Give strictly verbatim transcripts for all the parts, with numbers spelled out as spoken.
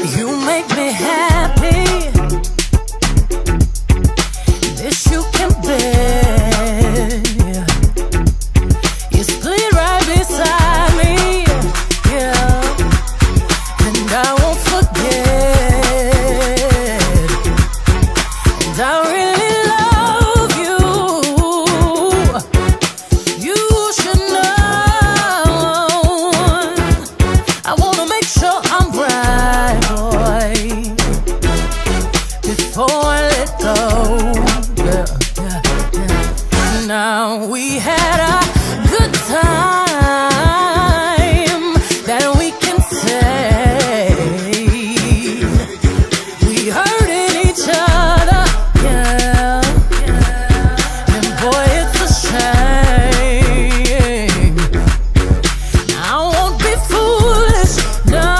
You make me happy. This you can bear. You split right beside me, yeah, and I won't forget. And I really love you. You should know. I wanna make sure I'm right, boy, before I let go. Yeah, yeah, yeah. Now we had a good time that we can say. We hurted each other, yeah, yeah. And boy, it's a shame. I won't be foolish, no.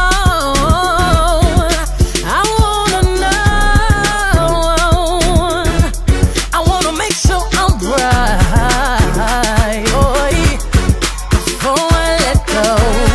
I wanna know. I wanna make sure I'm right, boy, before I let go.